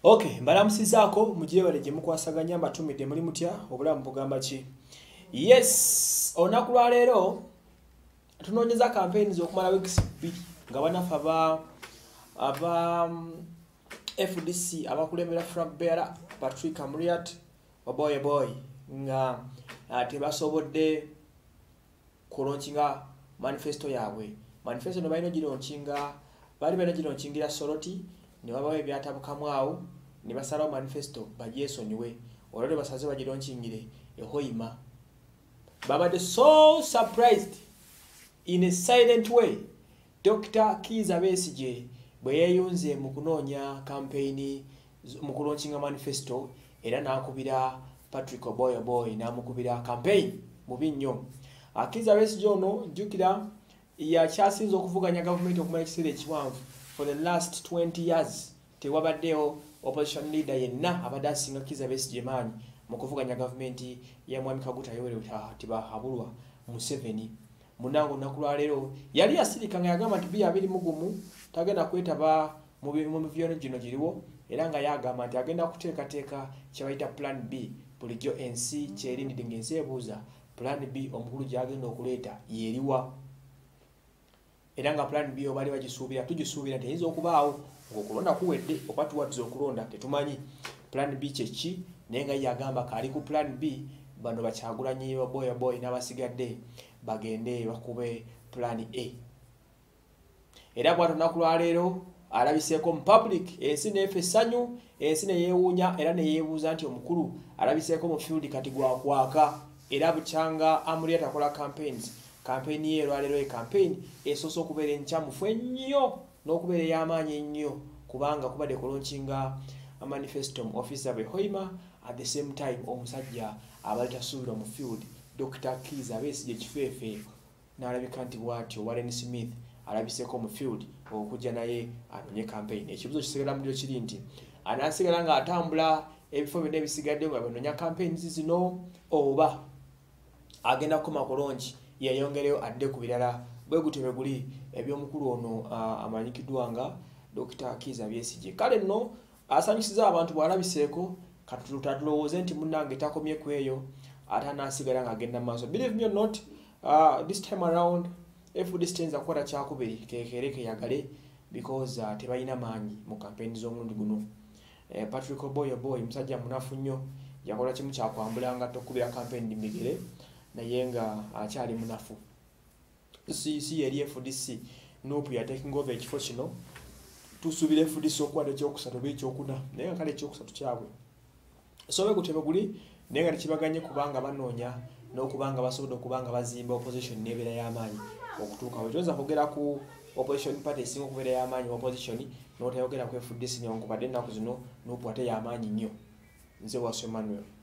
Okay, mbalamusizako mujye baleje mukwasaganya mbatumide muri mutya obulamu bugamba ki. Yes, onaku lwa leero tunoonyeza campaigns okumala weeks 2 nga banafa aba FDC abakulembera flag bearer Oboi Amuriat Oboi nga tebasobodde kulaunchinga manifesto yabwe. Manifesto no balina gilaunchinga gilaunchingira Soroti ne wabawe byatabukamu awo ne basalawo manifesto bagyesonyiwe olwo basaze bagilaunchingira ehoima. Babadde so surprised in a silent way Dr. Besigye bwe yeyunze mu kunoonya campaign mu kulaunchinga manifesto era nakubira Oboi namukubira campaign mubi nnyo. Besigye ono jukira yakyasinza okuvuganya government okumala ekiseera ekiwanvu for the last 20 years. Tewabaddeyo opposition leader yenna abadde asinga Besigye maanyi mu kuvuganya government ya Mwami Kaguta Yoweri Habulwa Museveni. Munango nakulwa leero yali asirika nga yagamba nti bya abiri mugumu tagenda kwetaba mu byono gino giriwo era nga yagamba nti agenda kuteekateeka kyabayita plan B bulijjo ensi kyerindidde ng'ensi ebuuza plan B omukulu gyagenda okuleeta yeriwa era nga plan B obali bagisuubira tugisuubira teyinza okubaawo ng'okulonda kuwedde oba tuwadde okulonda tetumanyi plan B kyeki naye nga yagamba kaali ku plan B bano Bakyagulanyi Oboi n'abasigadde bagende bakube plan A. Era bw'ato nakulwa leero alabiseeko mu public ensi neefa essanyu ensi ne yeewuunya era ne yeebuuza nti omukulu alabiseeko mu field kati gwakwaka era bukyanga Amuriat akola campaign ye lwaleero e campaign esoose okubeera enkyamufu ennyo n'okubeera ey'amaanyi ennyo kubanga kubadde kulaunchinga manifesto mu office of Hoima at the same time omusajja abaleta suubira mu field Dr. Besigye kifeefe n'alabika nti bw'atyo Warren Smith alabiseeko mu field okujja naye anoonye campaign. Ekibuzo kisigala mu kiri nti anaasigala nga atambula ebifo byonna ebisigadde nga banoonya campaigns zino oba agenda kukoma kulungi yeyongereyo adde ku birala bwe gutebe guli eby'omukulu ono amanyikiddwa nga Dr. Besigye. Kale nno asanyusiza abantu bw'alabiseeko katulowooze nti munnange takomye ku eyo ate anaasigala ng'agenda mu maaso. Believe me or not, this time around FDC tenza kukola kyakubiri kekereke yagale because tebalina maanyi mu campaign z'omulundi guno. Oboi musajja munafu nnyo yakola kimu kyakwambulanga tokubira campaign mbigere naye nga akyali munafu. Si yeri FDC nopu ya taking over ekifo kino tusuubira FDC okuwada ekyokusatu oba ekyokuna naye nga kale ekyokusatu kyabwe sobe gutebe guli naye nga tekibaganye kubanga banoonya n'okubanga basobodde okubanga bazimba opposition n'ebeera y'amaanyi okutuuka bwe toyinza kwogera ku opposition party esinga okubeera y'amaanyi opposition n'otayogera ku FDC newankubadde ennaku zino nopu ate y'amaanyi nnyo. Nze Waswa Emmanuel.